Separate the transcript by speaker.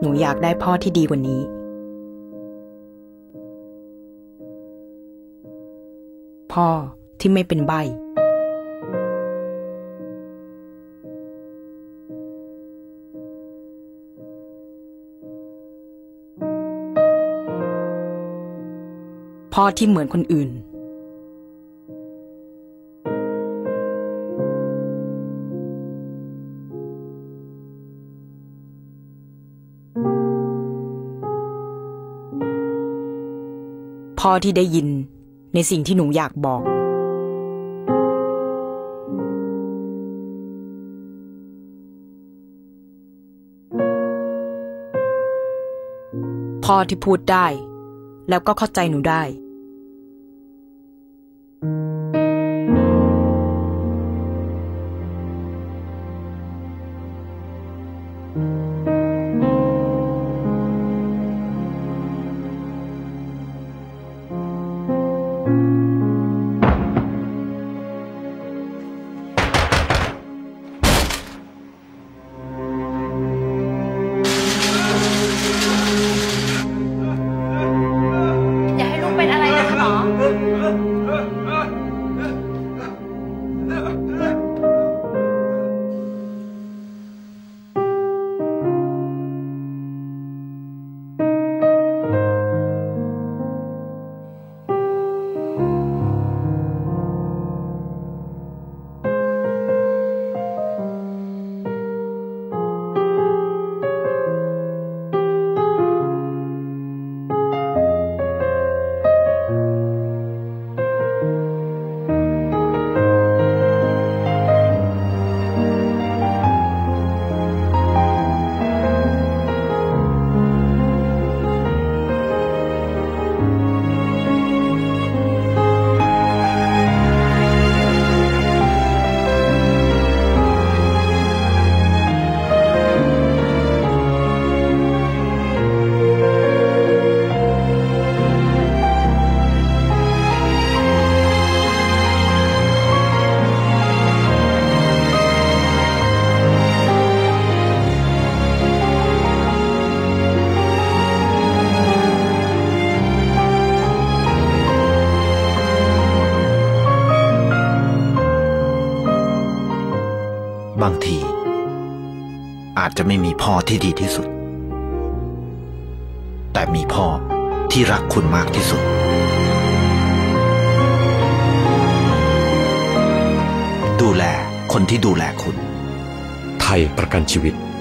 Speaker 1: หนูอยากได้พ่อที่ดีกว่านี้พ่อที่ไม่เป็นใบ้พ่อที่เหมือนคนอื่นพ่อที่ได้ยินในสิ่งที่หนูอยากบอกพ่อที่พูดได้แล้วก็เข้าใจหนูได้
Speaker 2: บางทีอาจจะไม่มีพ่อที่ดีที่สุดแต่มีพ่อที่รักคุณมากที่สุดดูแลคนที่ดูแลคุณ
Speaker 3: ไทยประกันชีวิต